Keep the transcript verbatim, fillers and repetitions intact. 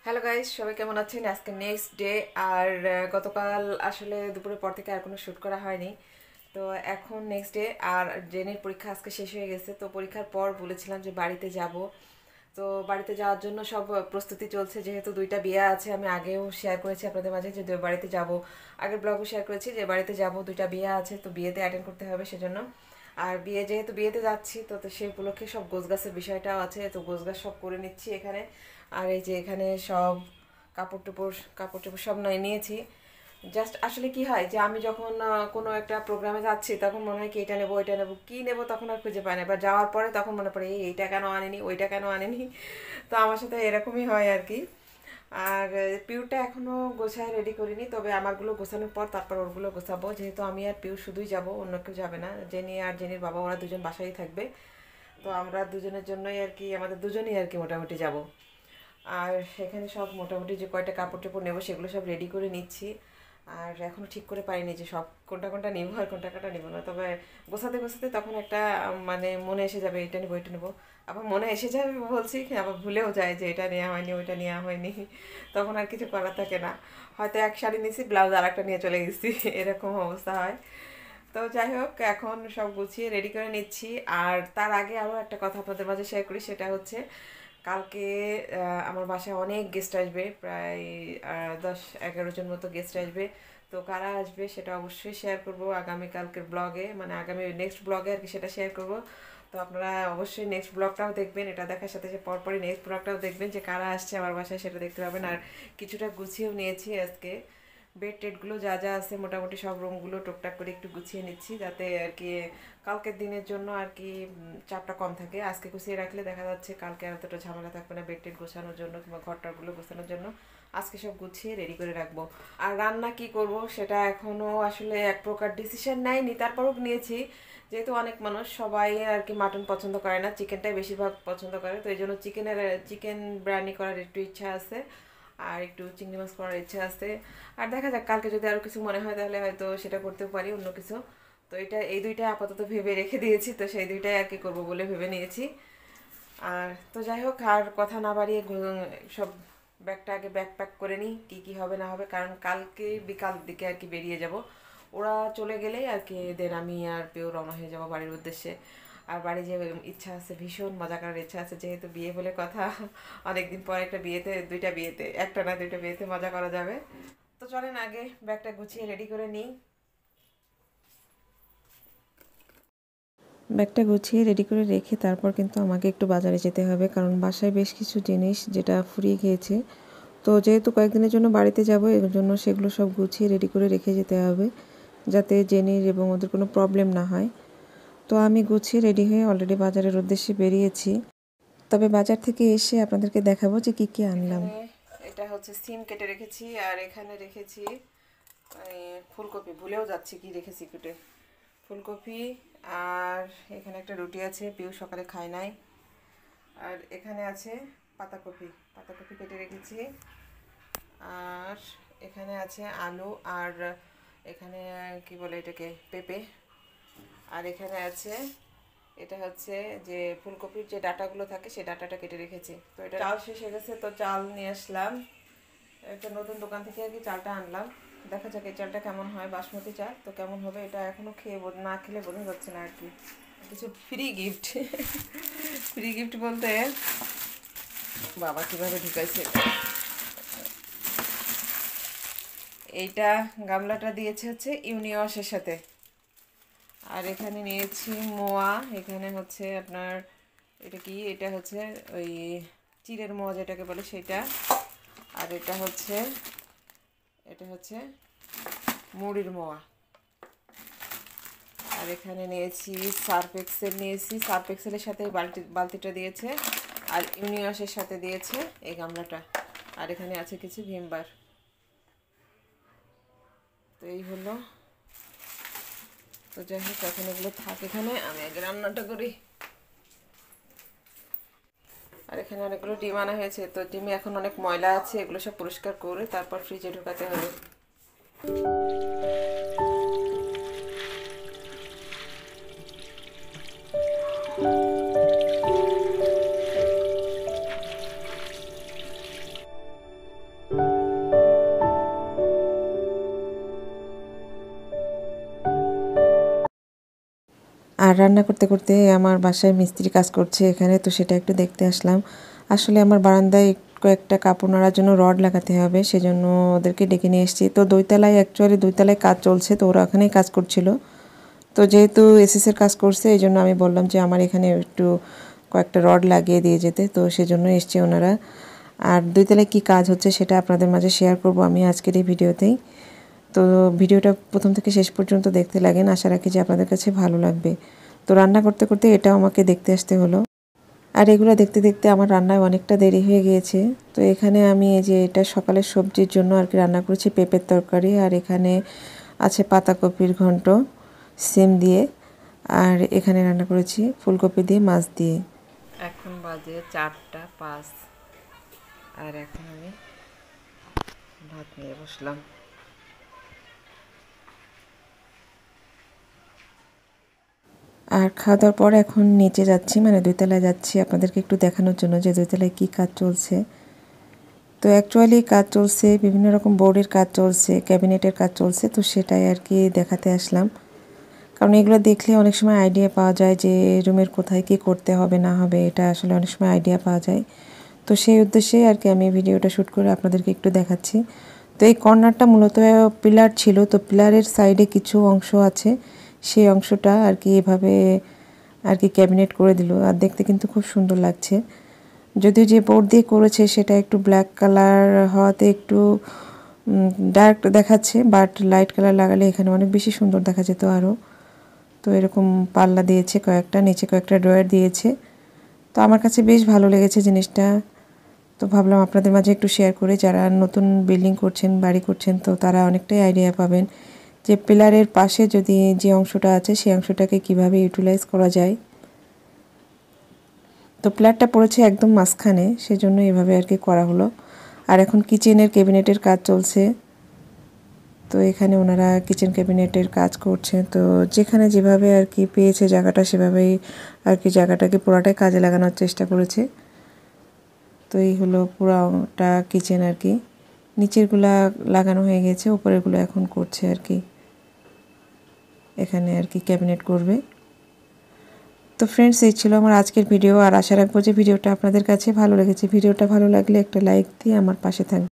Hello guys, সবাই কেমন আছেন? আজকে নেক্সট ডে। আর আহ, গতকাল আসলে দুপুরের পর থেকে আর কোনো শ্যুট করা হয়নি। তো এখন নেক্সট ডে। আর জেনের পরীক্ষা আজকে শেষ হয়ে গেছে, তো পরীক্ষার পর বলেছিলাম যে বাড়িতে যাব। তো বাড়িতে যাওয়ার জন্য সব প্রস্তুতি চলছে, যেহেতু দুইটা বিয়ে আছে। আমি আগেও শেয়ার করেছি আপনাদের মাঝে যে দু- বাড়িতে যাব। আগের ব্লগও শেয়ার করেছি যে বাড়িতে যাব, দুইটা বিয়ে আছে, তো বিয়েতে অ্যাটেন্ড করতে হবে সেজন্য। আর বিয়ে যেহেতু বিয়েতে যাচ্ছি, তো তো সেই উপলক্ষে সব গোছগাছের বিষয়টাও আছে, তো গোছগাছ সব করে নিচ্ছি এখানে। আর এই যে এখানে সব কাপড় টুপড় কাপড় টুপড় সব নয় নিয়েছি। জাস্ট আসলে কি হয় যে আমি যখন আহ, কোনো একটা প্রোগ্রামে যাচ্ছি, তখন মনে হয় কি এটা নেবো ওইটা নেবো, কি নেবো তখন আর খুঁজে পাই না। এবার যাওয়ার পরে তখন মনে পড়ে এই এইটা কেন আনেনি, ওইটা কেন আনেনি। তো আমার সাথে এরকমই হয় আর কি। আর আহ, পিউটা এখনো গোছায় রেডি করিনি, তবে আমারগুলো গোছানোর পর তারপর ওরগুলো গোছাবো, যেহেতু আমি আর পিউ শুধুই যাব, অন্য কেউ যাবে না। জেনি আর জেনির বাবা ওরা দুজন বাসায় থাকবে। তো আমরা দুজনের জন্যই আর কি, আমাদের দুজনেই আর কি মোটামুটি যাব। আর সেখানে সব মোটামুটি যে কয়টা কাপড় টাপড় নেবো সেগুলো সব রেডি করে নিচ্ছি। আর এখনও ঠিক করে পারিনি যে সব কোনটা কোনটা নেবো আর কোনটা কোনটা নেবো না, তবে গোছাতে গোছাতে তখন একটা উম, মানে মনে এসে যাবে এটা নেবো এটা নেবো। আবার মনে এসে যাবে বলছি, আবার ভুলেও যায় যে এটা নেওয়া হয়নি ওইটা নেওয়া হয়নি। তখন আর কিছু করার থাকে না। হয়তো এক শাড়ি নিয়েছি, ব্লাউজ আর একটা নিয়ে চলে গেছি, এরকম অবস্থা হয়। তো যাই হোক, এখন সব গুছিয়ে রেডি করে নিচ্ছি। আর তার আগে আরও একটা কথা আপনাদের মাঝে শেয়ার করি, সেটা হচ্ছে কালকে আহ, আমার বাসায় অনেক গেস্ট আসবে, প্রায় আহ, দশ এগারো জন মতো গেস্ট আসবে। তো কারা আসবে সেটা অবশ্যই শেয়ার করব আগামীকালকের ব্লগে, মানে আগামী নেক্সট ব্লগে আর কি, সেটা শেয়ার করব। তো আপনারা অবশ্যই নেক্সট ব্লগটাও দেখবেন, এটা দেখার সাথে সাথে পরপরই নেক্সট ব্লগটাও দেখবেন যে কারা আসছে আমার বাসায়, সেটা দেখতে পাবেন। আর কিছুটা গুছিয়েও নিয়েছি আজকে, বেড টেডগুলো যা যা আছে মোটামুটি সব রুমগুলো টুকটাক করে একটু গুছিয়ে নিচ্ছি, যাতে আর কি কালকের দিনের জন্য আর কি উম, চাপটা কম থাকে। আজকে গুছিয়ে রাখলে দেখা যাচ্ছে কালকে আর এতটা ঝামেলা থাকবে না বেড টেড গোছানোর জন্য কিংবা ঘরটারগুলো গোছানোর জন্য। আজকে সব গুছিয়ে রেডি করে রাখবো। আর রান্না কি করব সেটা এখনও আসলে এক প্রকার ডিসিশন নেয়নি, তারপরও নিয়েছি। যেহেতু অনেক মানুষ সবাই আর কি মাটন পছন্দ করে না, চিকেনটাই বেশিরভাগ পছন্দ করে, তো এই জন্য চিকেনের চিকেন বিরিয়ানি করার একটু ইচ্ছা আছে। আর একটু চিংড়ি মাছ করার ইচ্ছা আছে। আর দেখা যাক কালকে যদি আরও কিছু মনে হয় তাহলে হয়তো সেটা করতেও পারি, অন্য কিছু। তো এটা এই দুইটাই আপাতত ভেবে রেখে দিয়েছি, তো সেই দুইটাই আর কি করবো বলে ভেবে নিয়েছি। আর তো যাই হোক, আর কথা না বাড়িয়ে গু- সব ব্যাগটা আগে ব্যাগ প্যাক করে নিই, কী কী হবে না হবে, কারণ কালকে বিকাল দিকে আর কি বেরিয়ে যাব। ওরা চলে গেলেই আর কি দেন আমি আর পেও রওনা হয়ে যাবো বাড়ির উদ্দেশ্যে। আর বাড়ি যে ইচ্ছা আছে, ভীষণ মজা করার ইচ্ছা আছে, যেহেতু বিয়ে বলে কথা। অনেকদিন পর একটা বিয়েতে, দুইটা বিয়েতে, একটা না দুইটা বিয়েতে মজা করা যাবে। তো চলেন আগে ব্যাগটা গুছিয়ে রেডি করে নিই। ব্যাগটা গুছিয়ে রেডি করে রেখে তারপর কিন্তু আমাকে একটু বাজারে যেতে হবে, কারণ বাসায় বেশ কিছু জিনিস যেটা ফুরিয়ে গিয়েছে। তো যেহেতু কয়েকদিনের জন্য বাড়িতে যাব, এর জন্য সেগুলো সব গুছিয়ে রেডি করে রেখে যেতে হবে, যাতে জেনির এবং ওদের কোনো প্রবলেম না হয়। তো আমি গুছিয়ে রেডি হয়ে অলরেডি বাজারের উদ্দেশ্যে বেরিয়েছি। তবে বাজার থেকে এসে আপনাদেরকে দেখাবো যে কী কী আনলাম। এখানে এটা হচ্ছে সিম কেটে রেখেছি, আর এখানে রেখেছি এই ফুলকপি, ভুলেও যাচ্ছি কি রেখেছি কেটে, ফুলকপি। আর এখানে একটা রুটি আছে, পিউ সকালে খায় নাই। আর এখানে আছে পাতাকপি, পাতাকপি কেটে রেখেছি। আর এখানে আছে আলু, আর এখানে কি বলে এটাকে, পেঁপে। আর এখানে আছে, এটা হচ্ছে যে ফুলকপির যে ডাঁটাগুলো থাকে সেই ডাঁটাটা কেটে রেখেছি। তো এটা চাল শেষ হয়ে গেছে, তো চাল নিয়ে আসলাম একটা নতুন দোকান থেকে আর কি, চালটা আনলাম। দেখা যাক এই চালটা কেমন হয়, বাসমতি চাল তো কেমন হবে এটা এখনও খেয়ে না খেলে বোঝা যাচ্ছে না আর কি। কিছু ফ্রি গিফট, ফ্রি গিফট বলতে বাবা কীভাবে ঢুকাইছে এটা। এইটা গামলাটা দিয়েছে হচ্ছে ইউনিওয়াসের সাথে। আর এখানে নিয়েছি মোয়া, এখানে হচ্ছে আপনার এটা কি, এটা হচ্ছে ওই চিড়ের মোয়া যেটাকে বলে সেটা। আর এটা হচ্ছে, এটা হচ্ছে মুড়ির মোয়া। আর এখানে নিয়েছি সার্ফ এক্সেল, নিয়েছি সার্ফ এক্সেলের সাথে বালতি বালতিটা দিয়েছে, আর ইউনিওয়াসের সাথে দিয়েছে এই গামলাটা। আর এখানে আছে কিছু ভিমবার। তো এই হলো। তো যাই হোক, এখন এগুলো থাক এখানে, আমি আগে রান্নাটা করি। আর এখানে অনেকগুলো ডিম আনা হয়েছে, তো ডিমে এখন অনেক ময়লা আছে, এগুলো সব পরিষ্কার করে তারপর ফ্রিজে ঢোকাতে হবে। আর রান্না করতে করতে আমার বাসায় মিস্ত্রি কাজ করছে এখানে, তো সেটা একটু দেখতে আসলাম। আসলে আমার বারান্দায় কয়েকটা কাপড় নাড়ার জন্য রড লাগাতে হবে, সেজন্য ওদেরকে ডেকে নিয়ে এসেছি। তো দুইতলায় অ্যাকচুয়ালি দুইতলায় কাজ চলছে, তো ওরা ওখানেই কাজ করছিল। তো যেহেতু এসএসের কাজ করছে এই জন্য আমি বললাম যে আমার এখানে একটু কয়েকটা রড লাগিয়ে দিয়ে যেতে, তো সেজন্য এসছে ওনারা। আর দুইতলায় কী কাজ হচ্ছে সেটা আপনাদের মাঝে শেয়ার করব আমি আজকের এই ভিডিওতেই। তো ভিডিওটা প্রথম থেকে শেষ পর্যন্ত দেখতে লাগেন, আশা রাখি যে আপনাদের কাছে ভালো লাগবে। তো রান্না করতে করতে এটাও আমাকে দেখতে আসতে হলো। আর এগুলো দেখতে দেখতে আমার রান্নায় অনেকটা দেরি হয়ে গিয়েছে। তো এখানে আমি এই যে এটা সকালের সবজির জন্য আর কি রান্না করেছি পেঁপের তরকারি, আর এখানে আছে পাতাকপির ঘন্ট সিম দিয়ে, আর এখানে রান্না করেছি ফুলকপি দিয়ে মাছ দিয়ে। এখন বাজে চারটা পাঁচ, আর এখন আমি ভাত নিয়ে বসলাম। আর খাওয়া দাওয়ার পর এখন নিচে যাচ্ছি, মানে দুইতলায় যাচ্ছি আপনাদেরকে একটু দেখানোর জন্য যে দুইতলায় কী কাজ চলছে। তো অ্যাকচুয়ালি কাজ চলছে, বিভিন্ন রকম বোর্ডের কাজ চলছে, ক্যাবিনেটের কাজ চলছে, তো সেটাই আর কি দেখাতে আসলাম। কারণ এগুলো দেখলে অনেক সময় আইডিয়া পাওয়া যায় যে রুমের কোথায় কী করতে হবে না হবে, এটা আসলে অনেক সময় আইডিয়া পাওয়া যায়। তো সেই উদ্দেশ্যে আর কি আমি ভিডিওটা শ্যুট করে আপনাদেরকে একটু দেখাচ্ছি। তো এই কর্নারটা মূলত পিলার ছিল, তো পিলারের সাইডে কিছু অংশ আছে, সেই অংশটা আর কি এভাবে আর কি ক্যাবিনেট করে দিল, আর দেখতে কিন্তু খুব সুন্দর লাগছে। যদিও যে বোর্ড দিয়ে করেছে সেটা একটু ব্ল্যাক কালার হওয়াতে একটু ডার্ক দেখাচ্ছে, বাট লাইট কালার লাগালে এখানে অনেক বেশি সুন্দর দেখা যেত আরও। তো এরকম পাল্লা দিয়েছে কয়েকটা, নিচে কয়েকটা ড্রয়ার দিয়েছে। তো আমার কাছে বেশ ভালো লেগেছে জিনিসটা, তো ভাবলাম আপনাদের মাঝে একটু শেয়ার করে। যারা নতুন বিল্ডিং করছেন, বাড়ি করছেন, তো তারা অনেকটাই আইডিয়া পাবেন যে পিলারের পাশে যদি যে অংশটা আছে সেই অংশটাকে কিভাবে ইউটিলাইজ করা যায়। তো পিলারটা পড়েছে একদম মাঝখানে, সেজন্য এভাবে আর কি করা হলো। আর এখন কিচেনের ক্যাবিনেটের কাজ চলছে, তো এখানে ওনারা কিচেন ক্যাবিনেটের কাজ করছে। তো যেখানে যেভাবে আর কি পেয়েছে জায়গাটা সেভাবেই আর কি জায়গাটাকে পুরোটাই কাজে লাগানোর চেষ্টা করেছে। তো এই হলো পুরোটা কিচেন আর কি, নিচেরগুলা লাগানো হয়ে গেছে, উপরেরগুলো এখন করছে আর কি, এখানে আর কি ক্যাবিনেট করবে। তো ফ্রেন্ডস, এই ছিল আমার আজকের ভিডিও, আর আশা রাখবো যে ভিডিওটা আপনাদের কাছে ভালো লেগেছে। ভিডিওটা ভালো লাগলে একটা লাইক দিয়ে আমার পাশে থাকবে।